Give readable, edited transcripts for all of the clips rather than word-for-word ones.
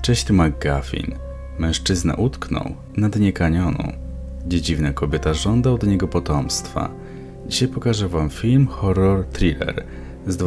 Cześć, tu McGuffin. Mężczyzna utknął na dnie kanionu, gdzie dziwna kobieta żąda od niego potomstwa. Dzisiaj pokażę wam film horror thriller z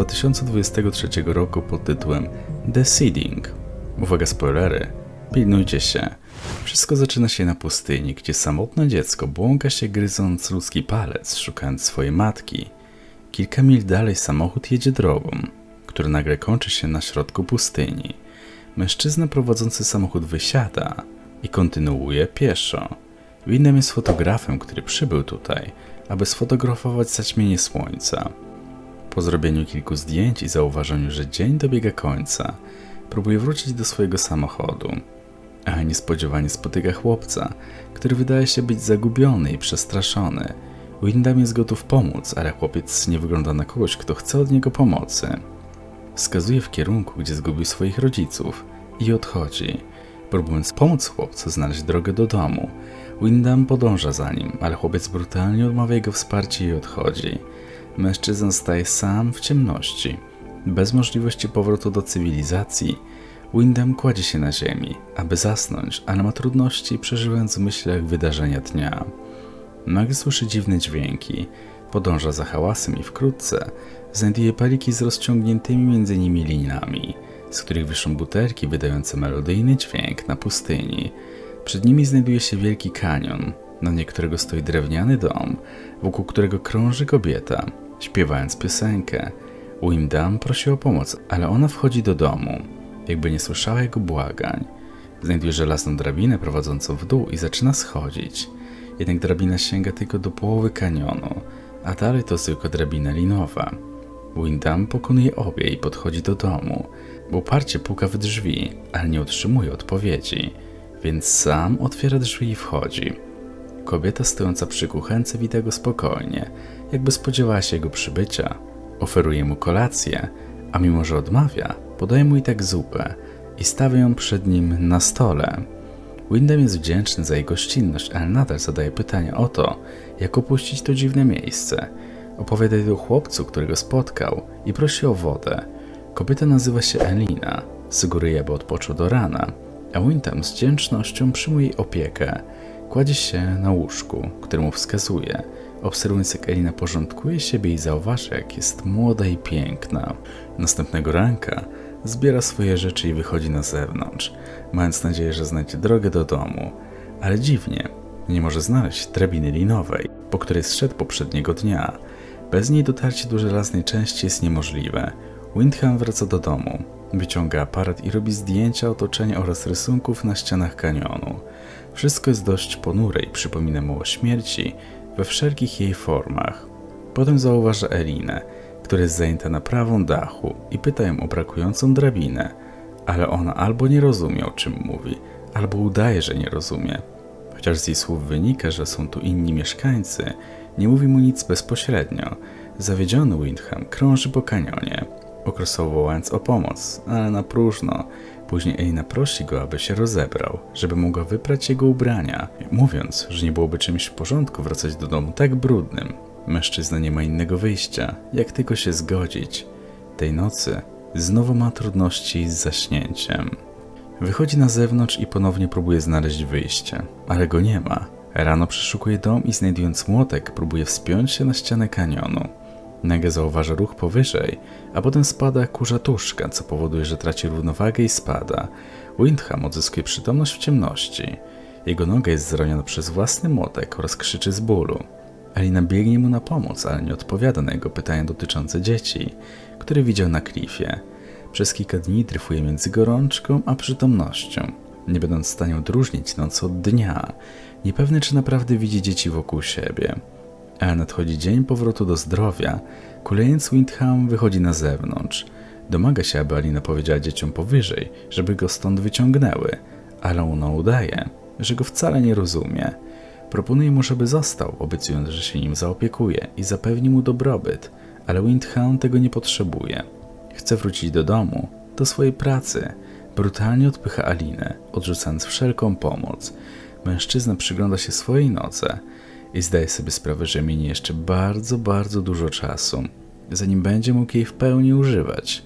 2023 roku pod tytułem The Seeding. Uwaga, spoilery, pilnujcie się. Wszystko zaczyna się na pustyni, gdzie samotne dziecko błąka się, gryząc ludzki palec, szukając swojej matki. Kilka mil dalej samochód jedzie drogą, która nagle kończy się na środku pustyni. Mężczyzna prowadzący samochód wysiada i kontynuuje pieszo. Windham jest fotografem, który przybył tutaj, aby sfotografować zaćmienie słońca. Po zrobieniu kilku zdjęć i zauważeniu, że dzień dobiega końca, próbuje wrócić do swojego samochodu. Ale niespodziewanie spotyka chłopca, który wydaje się być zagubiony i przestraszony. Windham jest gotów pomóc, ale chłopiec nie wygląda na kogoś, kto chce od niego pomocy. Wskazuje w kierunku, gdzie zgubił swoich rodziców i odchodzi, próbując pomóc chłopcu znaleźć drogę do domu. Windham podąża za nim, ale chłopiec brutalnie odmawia jego wsparcia i odchodzi. Mężczyzna staje sam w ciemności, bez możliwości powrotu do cywilizacji. Windham kładzie się na ziemi, aby zasnąć, ale ma trudności, przeżywając w myślach wydarzenia dnia. Nagle słyszy dziwne dźwięki, podąża za hałasem i wkrótce znajduje paliki z rozciągniętymi między nimi liniami, z których wiszą butelki wydające melodyjny dźwięk na pustyni. Przed nimi znajduje się wielki kanion, na dnie którego stoi drewniany dom, wokół którego krąży kobieta, śpiewając piosenkę. Windham prosi o pomoc, ale ona wchodzi do domu, jakby nie słyszała jego błagań. Znajduje żelazną drabinę prowadzącą w dół i zaczyna schodzić. Jednak drabina sięga tylko do połowy kanionu, a dalej to tylko drabina linowa. Windham pokonuje obie i podchodzi do domu, bo uparcie puka w drzwi, ale nie otrzymuje odpowiedzi, więc sam otwiera drzwi i wchodzi. Kobieta stojąca przy kuchence wita go spokojnie, jakby spodziewała się jego przybycia. Oferuje mu kolację, a mimo że odmawia, podaje mu i tak zupę i stawia ją przed nim na stole. Windham jest wdzięczny za jej gościnność, ale nadal zadaje pytania o to, jak opuścić to dziwne miejsce. Opowiada o chłopcu, którego spotkał i prosi o wodę. Kobieta nazywa się Elina, sugeruje, aby odpoczął do rana, a Windham z wdzięcznością przyjmuje jej opiekę. Kładzie się na łóżku, któremu wskazuje, obserwując, jak Elina porządkuje siebie i zauważa, jak jest młoda i piękna. Następnego ranka zbiera swoje rzeczy i wychodzi na zewnątrz, mając nadzieję, że znajdzie drogę do domu. Ale dziwnie, nie może znaleźć drabiny linowej, po której zszedł poprzedniego dnia. Bez niej dotarcie do żelaznej części jest niemożliwe. Windham wraca do domu, wyciąga aparat i robi zdjęcia otoczenia oraz rysunków na ścianach kanionu. Wszystko jest dość ponure i przypomina mu o śmierci we wszelkich jej formach. Potem zauważa Elinę, która jest zajęta naprawą dachu i pyta ją o brakującą drabinę, ale ona albo nie rozumie, o czym mówi, albo udaje, że nie rozumie. Chociaż z jej słów wynika, że są tu inni mieszkańcy, nie mówi mu nic bezpośrednio. Zawiedziony Windham krąży po kanionie, okresowo wołając o pomoc, ale na próżno. Później Elina prosi go, aby się rozebrał, żeby mogła wyprać jego ubrania, mówiąc, że nie byłoby czymś w porządku wracać do domu tak brudnym. Mężczyzna nie ma innego wyjścia, jak tylko się zgodzić. Tej nocy znowu ma trudności z zaśnięciem. Wychodzi na zewnątrz i ponownie próbuje znaleźć wyjście, ale go nie ma. Rano przeszukuje dom i znajdując młotek, próbuje wspiąć się na ścianę kanionu. Nagle zauważa ruch powyżej, a potem spada kurzatuszka, co powoduje, że traci równowagę i spada. Windham odzyskuje przytomność w ciemności. Jego noga jest zraniona przez własny młotek oraz krzyczy z bólu. Elina biegnie mu na pomoc, ale nie odpowiada na jego pytania dotyczące dzieci, które widział na klifie. Przez kilka dni dryfuje między gorączką a przytomnością, nie będąc w stanie odróżnić nocy od dnia, niepewny, czy naprawdę widzi dzieci wokół siebie. Ale nadchodzi dzień powrotu do zdrowia. Kulejąc, Windham wychodzi na zewnątrz. Domaga się, aby Elina powiedziała dzieciom powyżej, żeby go stąd wyciągnęły, ale ona udaje, że go wcale nie rozumie. Proponuje mu, żeby został, obiecując, że się nim zaopiekuje i zapewni mu dobrobyt, ale Windham tego nie potrzebuje. Chce wrócić do domu, do swojej pracy. Brutalnie odpycha Alinę, odrzucając wszelką pomoc. Mężczyzna przygląda się swojej nodze i zdaje sobie sprawę, że minie jeszcze bardzo dużo czasu, zanim będzie mógł jej w pełni używać.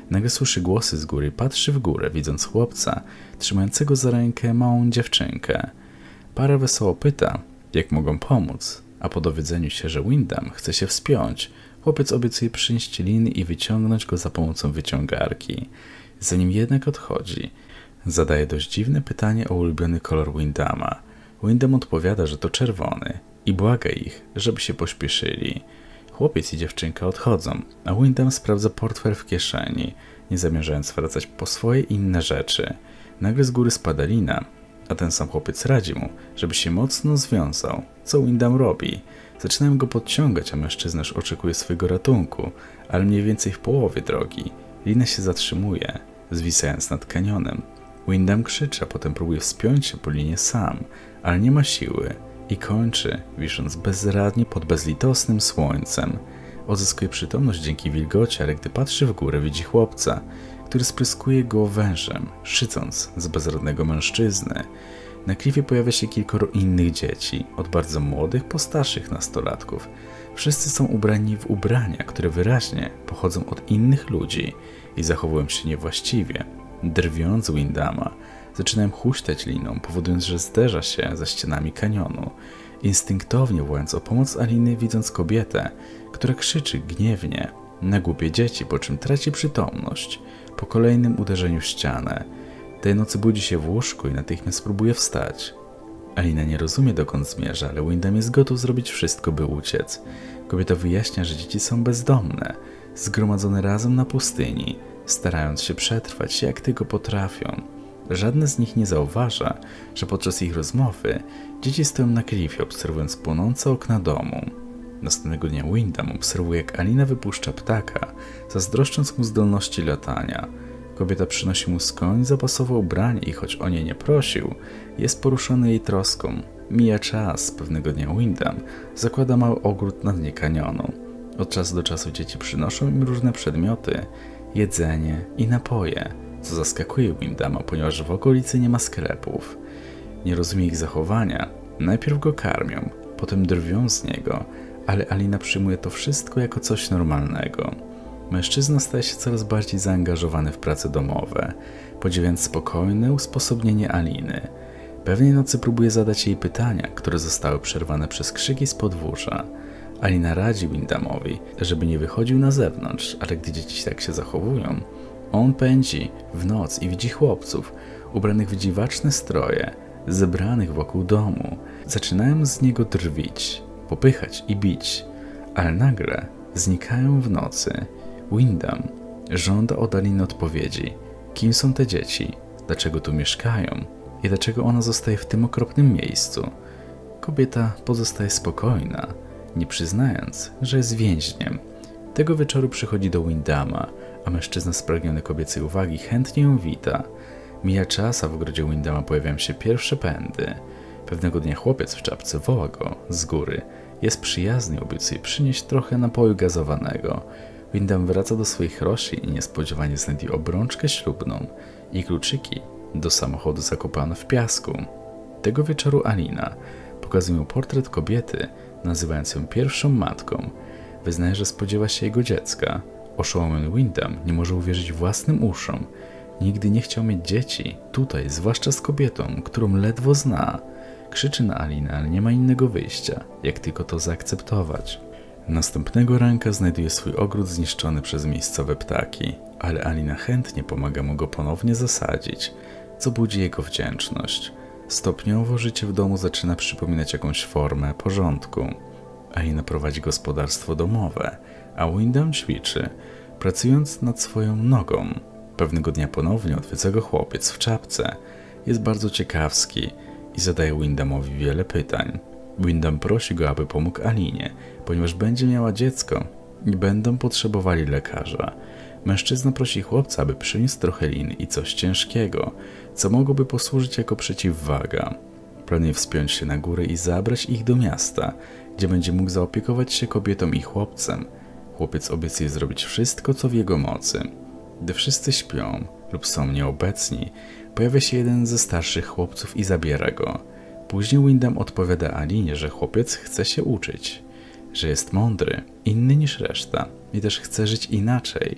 Nagle słyszy głosy z góry, patrzy w górę, widząc chłopca trzymającego za rękę małą dziewczynkę. Para wesoło pyta, jak mogą pomóc, a po dowiedzeniu się, że Windham chce się wspiąć, chłopiec obiecuje przynieść liny i wyciągnąć go za pomocą wyciągarki. Zanim jednak odchodzi, zadaje dość dziwne pytanie o ulubiony kolor Windhama. Windham odpowiada, że to czerwony i błaga ich, żeby się pośpieszyli. Chłopiec i dziewczynka odchodzą, a Windham sprawdza portfel w kieszeni, nie zamierzając wracać po swoje inne rzeczy. Nagle z góry spada lina, a ten sam chłopiec radzi mu, żeby się mocno związał. Co Windham robi? Zaczynają go podciągać, a mężczyzna już oczekuje swojego ratunku, ale mniej więcej w połowie drogi. Lina się zatrzymuje, zwisając nad kanionem. Windham krzyczy, a potem próbuje wspiąć się po linie sam, ale nie ma siły i kończy, wisząc bezradnie pod bezlitosnym słońcem. Odzyskuje przytomność dzięki wilgoci, ale gdy patrzy w górę, widzi chłopca, który spryskuje go wężem, szycąc z bezrodnego mężczyzny. Na klifie pojawia się kilkoro innych dzieci, od bardzo młodych po starszych nastolatków. Wszyscy są ubrani w ubrania, które wyraźnie pochodzą od innych ludzi i zachowują się niewłaściwie. Drwiąc Windhama, zaczynają huśtać liną, powodując, że zderza się ze ścianami kanionu. Instynktownie wołając o pomoc Aliny, widząc kobietę, która krzyczy gniewnie na głupie dzieci, po czym traci przytomność po kolejnym uderzeniu w ścianę. Tej nocy budzi się w łóżku i natychmiast próbuje wstać. Alina nie rozumie, dokąd zmierza, ale Windham jest gotów zrobić wszystko, by uciec. Kobieta wyjaśnia, że dzieci są bezdomne, zgromadzone razem na pustyni, starając się przetrwać jak tylko potrafią. Żadne z nich nie zauważa, że podczas ich rozmowy dzieci stoją na klifie, obserwując płonące okna domu. Następnego dnia Windham obserwuje, jak Alina wypuszcza ptaka, zazdroszcząc mu zdolności latania. Kobieta przynosi mu skądś zapasowe ubranie i choć o nie nie prosił, jest poruszony jej troską. Mija czas, pewnego dnia Windham zakłada mały ogród na dnie kanionu. Od czasu do czasu dzieci przynoszą im różne przedmioty, jedzenie i napoje, co zaskakuje Windhama, ponieważ w okolicy nie ma sklepów. Nie rozumie ich zachowania. Najpierw go karmią, potem drwią z niego, ale Alina przyjmuje to wszystko jako coś normalnego. Mężczyzna staje się coraz bardziej zaangażowany w prace domowe, podziwiając spokojne usposobnienie Aliny. Pewnej nocy próbuje zadać jej pytania, które zostały przerwane przez krzyki z podwórza. Alina radzi Windhamowi, żeby nie wychodził na zewnątrz, ale gdy dzieci tak się zachowują, on pędzi w noc i widzi chłopców, ubranych w dziwaczne stroje, zebranych wokół domu. Zaczynają z niego drwić, popychać i bić, ale nagle znikają w nocy. Windham żąda od Aliny odpowiedzi, kim są te dzieci, dlaczego tu mieszkają i dlaczego ona zostaje w tym okropnym miejscu. Kobieta pozostaje spokojna, nie przyznając, że jest więźniem. Tego wieczoru przychodzi do Windhama, a mężczyzna spragniony kobiecej uwagi chętnie ją wita. Mija czas, a w ogrodzie Windhama pojawiają się pierwsze pędy. Pewnego dnia chłopiec w czapce woła go z góry. Jest przyjazny i obiecuje przynieść trochę napoju gazowanego. Windham wraca do swoich roślin i niespodziewanie znajduje obrączkę ślubną i kluczyki do samochodu zakopane w piasku. Tego wieczoru Alina pokazuje mu portret kobiety, nazywając ją pierwszą matką. Wyznaje, że spodziewa się jego dziecka. Oszołomiony Windham nie może uwierzyć własnym uszom. Nigdy nie chciał mieć dzieci, tutaj, zwłaszcza z kobietą, którą ledwo zna. Krzyczy na Alinę, ale nie ma innego wyjścia, jak tylko to zaakceptować. Następnego ranka znajduje swój ogród zniszczony przez miejscowe ptaki, ale Alina chętnie pomaga mu go ponownie zasadzić, co budzi jego wdzięczność. Stopniowo życie w domu zaczyna przypominać jakąś formę porządku. Alina prowadzi gospodarstwo domowe, a Windham ćwiczy, pracując nad swoją nogą. Pewnego dnia ponownie odwiedza go chłopiec w czapce. Jest bardzo ciekawski i zadaje Windhamowi wiele pytań. Windham prosi go, aby pomógł Alinie, ponieważ będzie miała dziecko i będą potrzebowali lekarza. Mężczyzna prosi chłopca, aby przyniósł trochę lin i coś ciężkiego, co mogłoby posłużyć jako przeciwwaga. Planuje wspiąć się na górę i zabrać ich do miasta, gdzie będzie mógł zaopiekować się kobietą i chłopcem. Chłopiec obiecuje zrobić wszystko, co w jego mocy. Gdy wszyscy śpią lub są nieobecni, pojawia się jeden ze starszych chłopców i zabiera go. Później Windham odpowiada Alinie, że chłopiec chce się uczyć, że jest mądry, inny niż reszta i też chce żyć inaczej.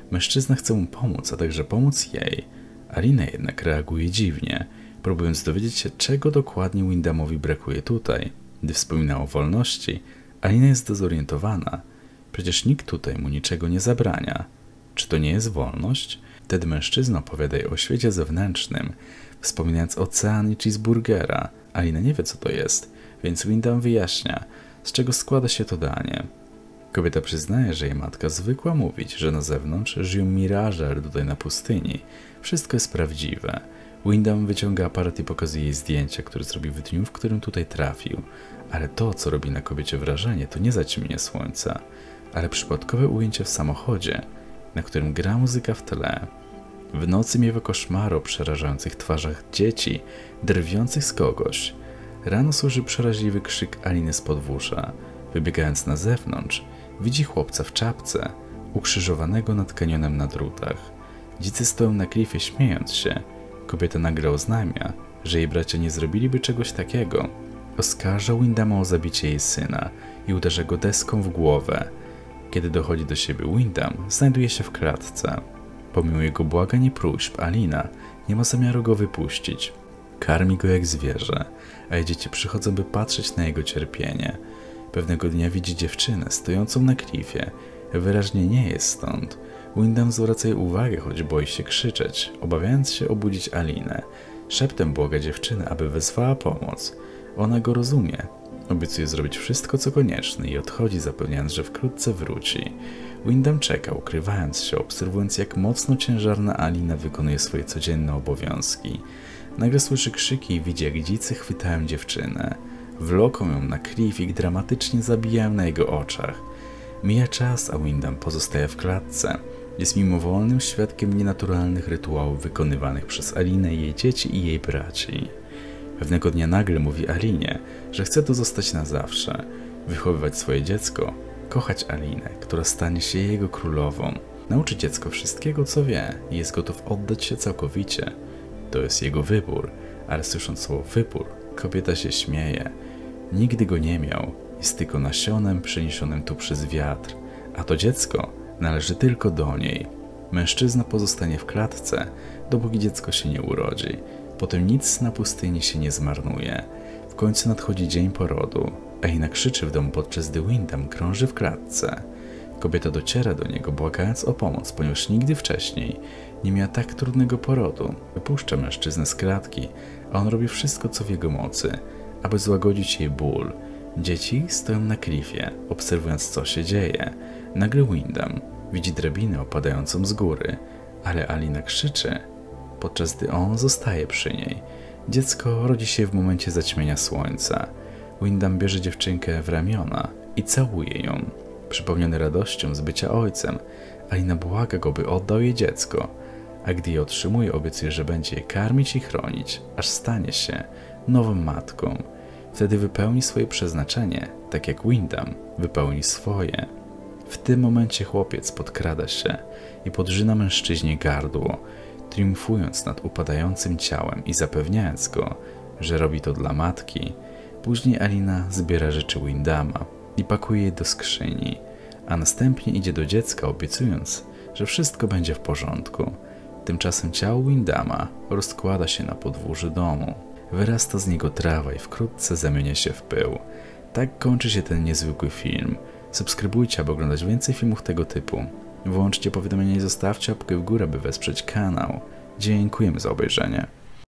Mężczyzna chce mu pomóc, a także pomóc jej. Alina jednak reaguje dziwnie, próbując dowiedzieć się, czego dokładnie Wyndhamowi brakuje tutaj. Gdy wspomina o wolności, Alina jest dezorientowana. Przecież nikt tutaj mu niczego nie zabrania. Czy to nie jest wolność? Wtedy mężczyzna opowiada jej o świecie zewnętrznym, wspominając ocean i cheeseburgera. Alina nie wie, co to jest, więc Wyndham wyjaśnia, z czego składa się to danie. Kobieta przyznaje, że jej matka zwykła mówić, że na zewnątrz żyją miraże, ale tutaj na pustyni wszystko jest prawdziwe. Wyndham wyciąga aparat i pokazuje jej zdjęcia, które zrobił w dniu, w którym tutaj trafił. Ale to, co robi na kobiecie wrażenie, to nie zaćmienie słońca, ale przypadkowe ujęcie w samochodzie, na którym gra muzyka w tle. W nocy miewa koszmary o przerażających twarzach dzieci, drwiących z kogoś. Rano słyszy przeraźliwy krzyk Aliny z podwórza. Wybiegając na zewnątrz, widzi chłopca w czapce, ukrzyżowanego nad kanionem na drutach. Dzicy stoją na klifie śmiejąc się. Kobieta nagle oznajmia, że jej bracia nie zrobiliby czegoś takiego. Oskarża Wyndhama o zabicie jej syna i uderza go deską w głowę. Kiedy dochodzi do siebie Wyndham, znajduje się w klatce. Pomimo jego błagań i próśb, Alina nie ma zamiaru go wypuścić. Karmi go jak zwierzę, a jej dzieci przychodzą, by patrzeć na jego cierpienie. Pewnego dnia widzi dziewczynę stojącą na klifie. Wyraźnie nie jest stąd. Wyndham zwraca jej uwagę, choć boi się krzyczeć, obawiając się obudzić Alinę. Szeptem błaga dziewczynę, aby wezwała pomoc. Ona go rozumie. Obiecuje zrobić wszystko, co konieczne i odchodzi, zapewniając, że wkrótce wróci. Wyndham czeka, ukrywając się, obserwując, jak mocno ciężarna Alina wykonuje swoje codzienne obowiązki. Nagle słyszy krzyki i widzi, jak dzicy chwytają dziewczynę. Wloką ją na klif i dramatycznie zabijają na jego oczach. Mija czas, a Wyndham pozostaje w klatce. Jest mimowolnym świadkiem nienaturalnych rytuałów wykonywanych przez Alinę, jej dzieci i jej braci. Pewnego dnia nagle mówi Alinie, że chce tu zostać na zawsze, wychowywać swoje dziecko, kochać Alinę, która stanie się jego królową. Nauczy dziecko wszystkiego, co wie i jest gotów oddać się całkowicie. To jest jego wybór, ale słysząc słowo wybór, kobieta się śmieje. Nigdy go nie miał, jest tylko nasionem przeniesionym tu przez wiatr, a to dziecko należy tylko do niej. Mężczyzna pozostanie w klatce, dopóki dziecko się nie urodzi. Potem nic na pustyni się nie zmarnuje. W końcu nadchodzi dzień porodu. Alina krzyczy w domu, podczas gdy Wyndham krąży w klatce. Kobieta dociera do niego, błagając o pomoc, ponieważ nigdy wcześniej nie miała tak trudnego porodu. Wypuszcza mężczyznę z klatki, a on robi wszystko, co w jego mocy, aby złagodzić jej ból. Dzieci stoją na klifie, obserwując, co się dzieje. Nagle Wyndham widzi drabinę opadającą z góry, ale Alina krzyczy, podczas gdy on zostaje przy niej. Dziecko rodzi się w momencie zaćmienia słońca. Wyndham bierze dziewczynkę w ramiona i całuje ją. Przypomniony radością z bycia ojcem, Alina błaga go, by oddał jej dziecko, a gdy je otrzymuje, obiecuje, że będzie je karmić i chronić, aż stanie się nową matką. Wtedy wypełni swoje przeznaczenie, tak jak Wyndham wypełni swoje. W tym momencie chłopiec podkrada się i podrzyna mężczyźnie gardło, triumfując nad upadającym ciałem i zapewniając go, że robi to dla matki. Później Alina zbiera rzeczy Wyndhama i pakuje je do skrzyni, a następnie idzie do dziecka, obiecując, że wszystko będzie w porządku. Tymczasem ciało Wyndhama rozkłada się na podwórzu domu. Wyrasta z niego trawa i wkrótce zamienia się w pył. Tak kończy się ten niezwykły film. Subskrybujcie, aby oglądać więcej filmów tego typu. Włączcie powiadomienia i zostawcie łapkę w górę, by wesprzeć kanał. Dziękujemy za obejrzenie.